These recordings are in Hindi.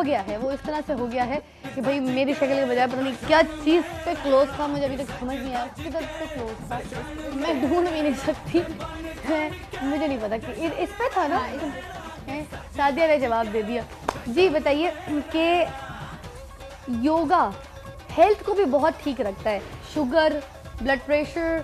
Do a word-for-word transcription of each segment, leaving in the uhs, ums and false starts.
गया है, वो इस तरह से हो गया है कि भाई मेरी शक्ल के बजाय पता नहीं क्या चीज़ पे क्लोज था, मुझे अभी तक समझ नहीं आया किस तरह पे क्लोज था, मैं ढूंढ भी नहीं सकती, मुझे नहीं पता कि इस पे था ना। सादिया ने जवाब दे दिया। जी बताइए कि योगा हेल्थ को भी बहुत ठीक रखता है, शुगर, ब्लड प्रेशर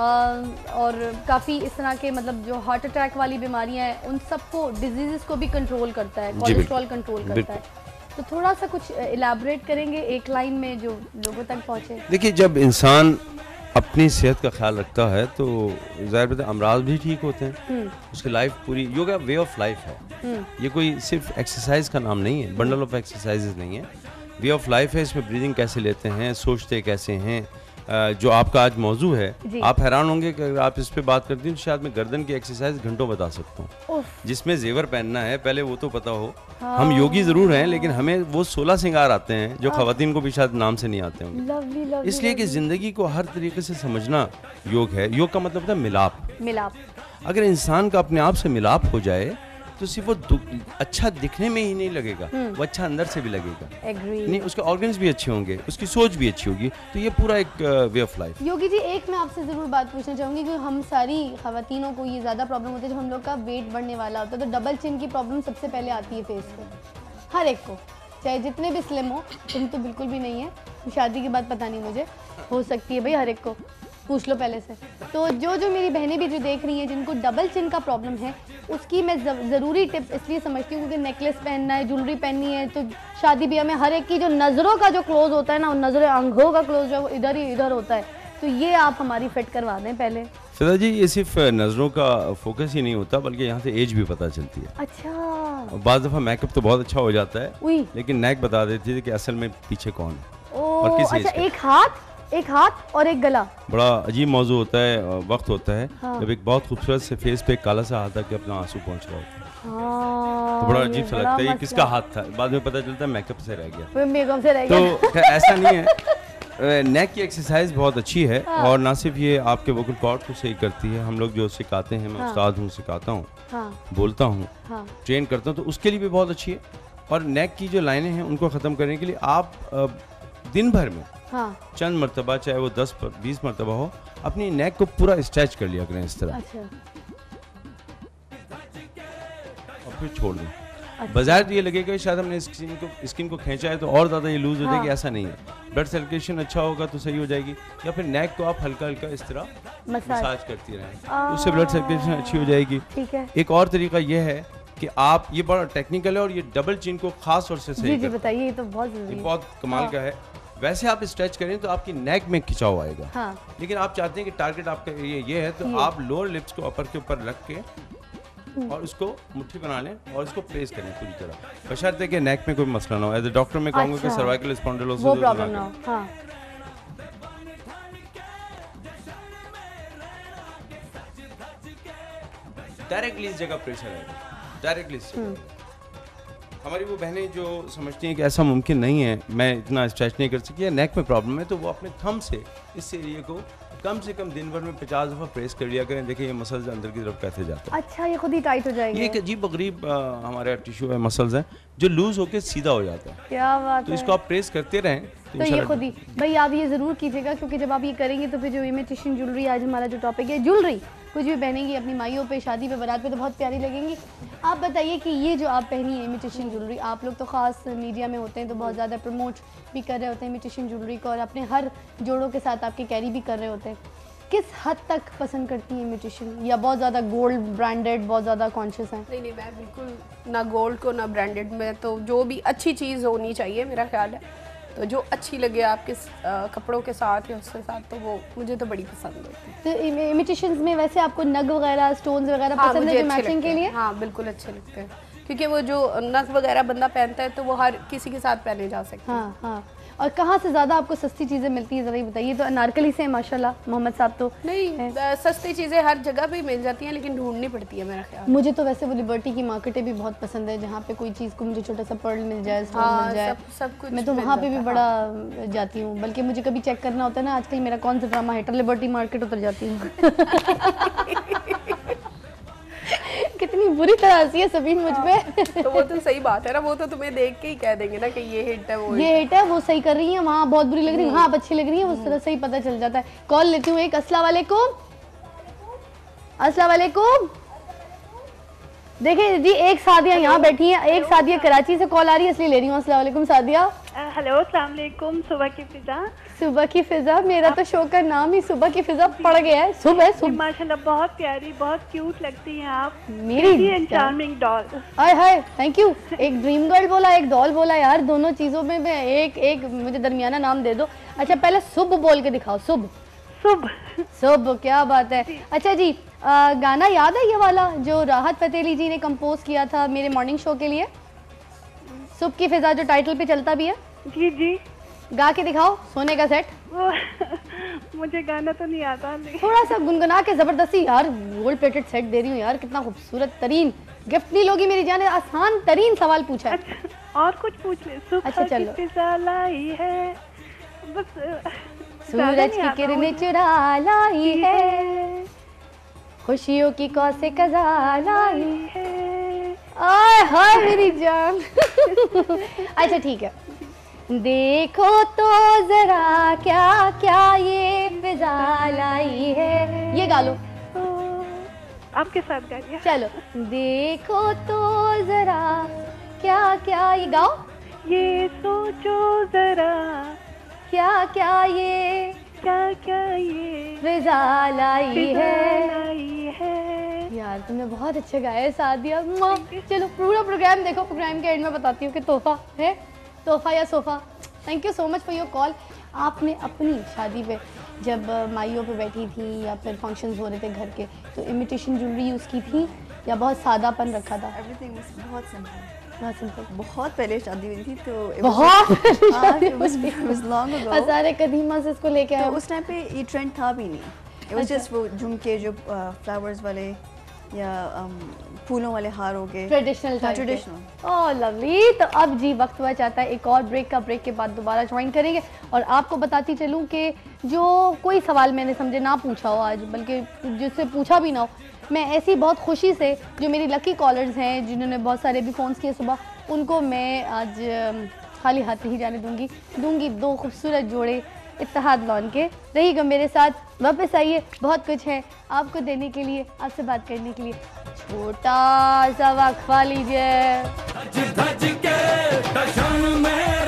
और काफ़ी इस तरह के मतलब जो हार्ट अटैक वाली बीमारियां हैं उन सबको, डिजीज़ को भी कंट्रोल करता है, कोलेस्ट्रॉल कंट्रोल करता है। तो थोड़ा सा कुछ इलैबोरेट करेंगे एक लाइन में जो लोगों तक पहुंचे। देखिए, जब इंसान अपनी सेहत का ख्याल रखता है तो ज़ाहिर बात है अमराज भी ठीक होते हैं, उसकी लाइफ पूरी, योगा वे ऑफ लाइफ है, ये कोई सिर्फ एक्सरसाइज का नाम नहीं है, बंडल ऑफ एक्सरसाइजेज नहीं है, वे ऑफ लाइफ है। इसमें ब्रीदिंग कैसे लेते हैं, सोचते कैसे हैं, जो आपका आज मौजू है, आप हैरान होंगे कि अगर आप इस पे बात करती हैं तो शायद मैं गर्दन की एक्सरसाइज घंटों बता सकता हूँ, जिसमें जेवर पहनना है पहले वो तो पता हो। हाँ। हम योगी जरूर हैं लेकिन हमें वो सोलह श्रृंगार आते हैं जो खवातीन को भी शायद नाम से नहीं आते होंगे। इसलिए कि जिंदगी को हर तरीके से समझना योग है। योग का मतलब होता है मिलाप। मिलाप अगर इंसान का अपने आप से मिलाप हो जाए तो सिर्फ वो अच्छा दिखने में ही नहीं लगेगा, वो अच्छा अंदर से भी लगेगा। नहीं, उसके ऑर्गन्स भी अच्छे होंगे, उसकी सोच भी अच्छी होगी, तो ये पूरा एक way of life. Yogi ji, एक मैं आपसे ज़रूर बात पूछना चाहूँगी कि हम सारी खवातीनों को ये ज़्यादा प्रॉब्लम होती है जब हम लोग का वेट बढ़ने वाला होता है, तो डबल चिन की प्रॉब्लम सबसे पहले आती है फेस पे, हर एक को, चाहे जितने भी स्लिम हो। तुम तो बिल्कुल भी नहीं है, शादी के बाद पता नहीं, मुझे हो सकती है भाई, हर एक को पूछ लो पहले से। तो जो जो मेरी बहनें भी जो देख रही हैं जिनको डबल चिन का प्रॉब्लम है, उसकी मैं ज़रूरी टिप इसलिए समझती हूँ क्योंकि नेकलेस पहनना है, ज्वेलरी पहननी है, तो शादी ब्याह में हर एक की जो नज़रों का जो क्लोज होता है ना, नज़र आंखों का क्लोज जो है वो इधर ही इधर होता है, तो ये आप हमारी फिट करवा दें पहले। फिदा जी, ये सिर्फ नज़रों का फोकस ही नहीं होता बल्कि यहाँ से एज भी पता चलती है। अच्छा। बाज़ दफ़ा मेकअप तो बहुत अच्छा हो जाता है लेकिन नेक बता देती है कि असल में पीछे कौन है और किस एज का। एक हाथ एक हाथ और एक गला, बड़ा अजीब मौजू होता है, वक्त होता है। हाँ। जब एक बहुत खूबसूरत से फेस पे काला सा हाथ आके अपना आंसू पहुंच रहा होता है। हाँ, तो बड़ा अजीब सा लगता है ये किसका हाथ था, बाद में पता चलता है मेकअप से रह गया, मेकअप से रह गया। तो ऐसा नहीं है, नेक की एक्सरसाइज बहुत अच्छी है। हाँ। और ना सिर्फ ये आपके वोकल कॉर्ड को सही करती है, हम लोग जो सिखाते हैं, मैं हाँ। उस्ताद हूँ, सिखाता हूँ, हाँ। बोलता हूँ, हाँ। ट्रेन करता हूँ, तो उसके लिए भी बहुत अच्छी है। और नेक की जो लाइनें हैं उनको ख़त्म करने के लिए आप दिन भर में हाँ। चंद मरतबा, चाहे वो दस पर बीस मरतबा हो, अपनी नेक को पूरा स्ट्रेच कर लिया करें इस तरह। अच्छा। और फिर छोड़ दें। अच्छा। बाजार ये लगेगा शायद हमने स्किन को स्किन को खींचा है तो और ज़्यादा ये लूज हो जाएगी। हाँ। ऐसा नहीं है, ब्लड सर्कुलेशन अच्छा होगा तो सही हो जाएगी। या फिर नेक को आप हल्का हल्का इस तरह मसाज करती रहें, उससे ब्लड सर्कुलेशन अच्छी हो जाएगी। ठीक है। एक और तरीका ये है कि आप, ये बड़ा टेक्निकल है और ये डबल चिन को खास तौर से सही बताइए, ये तो बहुत जरूरी है, बहुत कमाल का है। वैसे आप स्ट्रेच करें तो आपकी नेक में खिंचाव आएगा। हाँ। लेकिन आप चाहते हैं कि टारगेट आपका ये ये है तो ये। आप लोअर लिप्स को अपर के ऊपर रख के और उसको मुट्ठी बना लें और उसको प्रेस करें पूरी तरह, बशर्ते कि नेक में कोई मसला ना हो। एज ए डॉक्टर मैं कहूँगा कि सर्वाइकल स्पॉन्डिलोसिस वो प्रॉब्लम ना हो। हाँ। डायरेक्टली इस जगह प्रेशर आएगा, डायरेक्टली। हमारी वो बहनें जो समझती हैं कि ऐसा मुमकिन नहीं है, मैं इतना स्ट्रेच नहीं कर सकती, नेक में प्रॉब्लम है, तो वो अपने थंब से इस एरिया को कम से कम दिन भर में पचास दफ़ा प्रेस कर लिया करें। देखिए ये मसल्स अंदर की तरफ कैसे जाते हैं। अच्छा, ये खुद ही टाइट हो जाएंगे। ये एक अजीब गरीब हमारे टिश्यू है, मसल्स हैं जो लूज होकर सीधा हो जाता है। क्या बात तो इसको आप प्रेस करते रहें तो, तो ये खुद ही। भाई आप ये ज़रूर कीजिएगा क्योंकि जब आप ये करेंगे तो फिर जो इमिटेशन ज्वेलरी, आज हमारा जो टॉपिक है ज्वेलरी, कुछ भी पहनेंगी अपनी माइयों पे, शादी पे, बारात पे तो बहुत प्यारी लगेंगी। आप बताइए कि ये जो आप पहनी है इमिटेशन ज्वेलरी, आप लोग तो ख़ास मीडिया में होते हैं तो बहुत ज़्यादा प्रमोट भी कर रहे होते हैं इमिटेशन ज्वेलरी को और अपने हर जोड़ों के साथ आपके कैरी भी कर रहे होते हैं, किस हद तक पसंद करती हैं इमिटेशन, या बहुत ज़्यादा गोल्ड ब्रांडेड बहुत ज़्यादा कॉन्शियस हैं? नहीं नहीं, मैं बिल्कुल ना गोल्ड को ना ब्रांडेड में, तो जो भी अच्छी चीज़ होनी चाहिए मेरा ख्याल है, तो जो अच्छी लगे आपके आ, कपड़ों के साथ या उसके साथ, तो वो मुझे तो बड़ी पसंद होती है। तो इमिटेशंस में वैसे आपको नग वगैरह, स्टोन्स वगैरह हाँ, पसंद है जो मैचिंग के लिए? हाँ बिल्कुल अच्छे लगते हैं, क्योंकि वो जो नग वगैरह बंदा पहनता है तो वो हर किसी के साथ पहने जा सकते हैं। हाँ हाँ। और कहाँ से ज़्यादा आपको सस्ती चीज़ें मिलती हैं, ज़रा ही बताइए। तो अनारकली से माशाल्लाह मोहम्मद साहब तो नहीं, सस्ती चीज़ें हर जगह पे मिल जाती हैं लेकिन ढूंढनी पड़ती है मेरा ख्याल। मुझे तो वैसे वो लिबर्टी की मार्केटें भी बहुत पसंद है जहाँ पे कोई चीज़ को मुझे छोटा सा पर्ल मिल जाए, स्टोन हाँ, मिल जाए, सब, सब कुछ मैं तो वहाँ पे भी बड़ा हाँ। जाती हूँ। बल्कि मुझे कभी चेक करना होता है ना, आजकल मेरा कौन सा ड्रामा है, लिबर्टी मार्केट उतर जाती हूँ। कितनी बुरी तरह हंसी है सबीन मुझ पे। तो वो तो सही बात है ना, वो तो तुम्हें देख के ही कह देंगे ना कि ये हिट है वो ये हिट है, वो सही कर रही है, वहाँ बहुत बुरी लग रही है, वहाँ आप अच्छी लग रही है, उस तरह से ही पता चल जाता है। कॉल लेती हूँ एक। अस्सलाम वालेकुम, अस्सलाम वालेकुम। देखिए जी, एक सादिया यहाँ बैठी है, एक सादिया कराची से कॉल आ रही है इसलिए ले रही हूँ। अस्सलाम वालेकुम सादिया। हेलो, अस्सलाम वालेकुम। सुबह की फिजा। सुबह की फिजा, मेरा तो शो का नाम ही सुबह की फिजा पड़ गया है। सुबह सुबह माशाल्लाह बहुत प्यारी, बहुत क्यूट लगती हैं आप, मेरी चार्मिंग डॉल। हाय हाय, थैंक यू। एक ड्रीम गर्ल बोला, एक डॉल बोला, यार दोनों चीजों में मैं एक एक मुझे दरमियाना नाम दे दो। अच्छा पहले सुब बोल के दिखाओ। सुब सुब सुब, क्या बात है। अच्छा जी, आ, गाना याद है ये वाला जो राहत फतेह जी ने कंपोज किया था मेरे मॉर्निंग शो के लिए, सुब की फिजा, जो टाइटल पे चलता भी है? जी जी, गा के दिखाओ। सोने का सेट। वो मुझे गाना तो नहीं आता, थोड़ा सा गुनगुना के जबरदस्ती। यार गोल्ड प्लेटेड सेट दे रही हूँ यार, कितना खूबसूरत तरीन गिफ्ट नहीं लोगी मेरी जान। आसान तरीन सवाल पूछा है। अच्छा, और कुछ पूछ ले। सुबह अच्छा चलो। की फिजा लाई है, बस सूरज की किरणें चुरा लाई है, खुशियों की कौसे कजा लाई है। आय हाय मेरी जान। अच्छा ठीक है। देखो तो जरा क्या क्या ये फिजा लाई है, ये गा लो। आपके साथ गा दिया। चलो। देखो तो जरा क्या क्या, ये गाओ। ये सोचो जरा क्या क्या ये, क्या क्या ये फिजा लाई है। लाई है। यार तुमने बहुत अच्छा गाया है सादिया। चलो पूरा प्रोग्राम देखो, प्रोग्राम के एंड में बताती हूँ कि तोहफा है, तोहफा या sofa. Thank you so much for your call. आपने अपनी शादी पे जब माइयों पे बैठी थी या फिर फंक्शंस हो रहे थे घर के, तो इमिटेशन ज्वेलरी यूज़ की थी या बहुत सादापन रखा था? एवरीथिंग वाज बहुत सिंपल, बहुत सिंपल। बहुत पहले शादी हुई थी तो बहुत लॉन्ग अगो। असारे कदीमा से इसको लेके आए। तो उस टाइम पे ये ट्रेंड था भी नहीं। इट वाज जस्ट वो झुमके जो फ्लावर्स वाले या um, फूलों वाले हार हो गए, ट्रेडिशनल ट्रेडिशनल। ओह लवली। तो अब जी वक्त हुआ चाहता है एक और ब्रेक का। ब्रेक के बाद दोबारा ज्वाइन करेंगे और आपको बताती चलूँ कि जो कोई सवाल मैंने समझे ना पूछा हो आज, बल्कि जिससे पूछा भी ना हो, मैं ऐसी बहुत खुशी से जो मेरी लकी कॉलर्स हैं जिन्होंने बहुत सारे भी फ़ोन्स किए सुबह, उनको मैं आज खाली हाथ नहीं जाने दूंगी दूंगी दो खूबसूरत जोड़े इत्तेहाद लॉन के। रहिएगा मेरे साथ, वापस आइए, बहुत कुछ है आपको देने के लिए, आपसे बात करने के लिए। छोटा सा वक्फा लीजिए। धज धज के दर्शन में